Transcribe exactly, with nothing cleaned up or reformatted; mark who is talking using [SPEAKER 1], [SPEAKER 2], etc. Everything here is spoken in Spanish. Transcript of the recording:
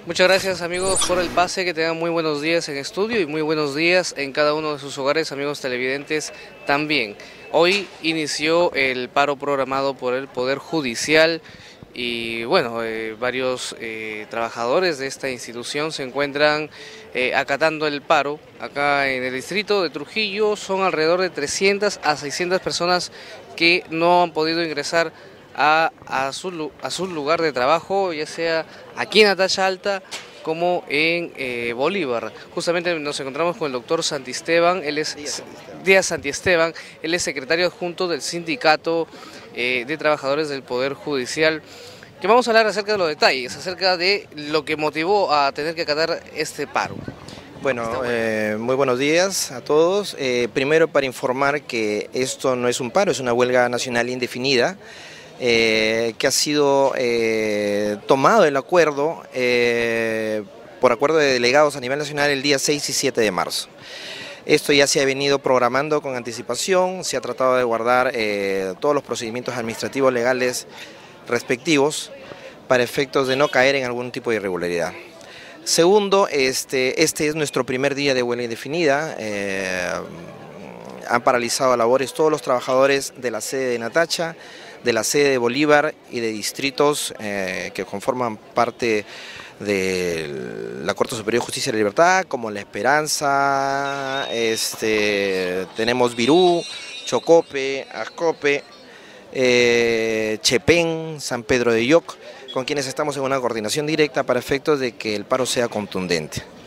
[SPEAKER 1] Muchas gracias amigos por el pase, que tengan muy buenos días en estudio y muy buenos días en cada uno de sus hogares, amigos televidentes también. Hoy inició el paro programado por el Poder Judicial y bueno, eh, varios eh, trabajadores de esta institución se encuentran eh, acatando el paro. Acá en el distrito de Trujillo son alrededor de trescientas a seiscientas personas que no han podido ingresar a, a, su, a su lugar de trabajo, ya sea aquí en Atacha Alta como en eh, Bolívar. Justamente nos encontramos con el doctor Santisteban, él es Díaz Santisteban, Díaz Santisteban él es secretario adjunto del Sindicato eh, de Trabajadores del Poder Judicial, que vamos a hablar acerca de los detalles, acerca de lo que motivó a tener que acatar este paro.
[SPEAKER 2] Bueno, eh, muy buenos días a todos. Eh, primero, para informar que esto no es un paro, es una huelga nacional indefinida. Eh, que ha sido eh, tomado el acuerdo, eh, por acuerdo de delegados a nivel nacional el día seis y siete de marzo. Esto ya se ha venido programando con anticipación, se ha tratado de guardar eh, todos los procedimientos administrativos legales respectivos para efectos de no caer en algún tipo de irregularidad. Segundo, este, este es nuestro primer día de huelga indefinida. Eh, han paralizado labores todos los trabajadores de la sede de Natacha, de la sede de Bolívar y de distritos eh, que conforman parte de la Corte Superior de Justicia y Libertad, como La Esperanza, este, tenemos Virú, Chocope, Ascope, eh, Chepén, San Pedro de Yoc, con quienes estamos en una coordinación directa para efectos de que el paro sea contundente.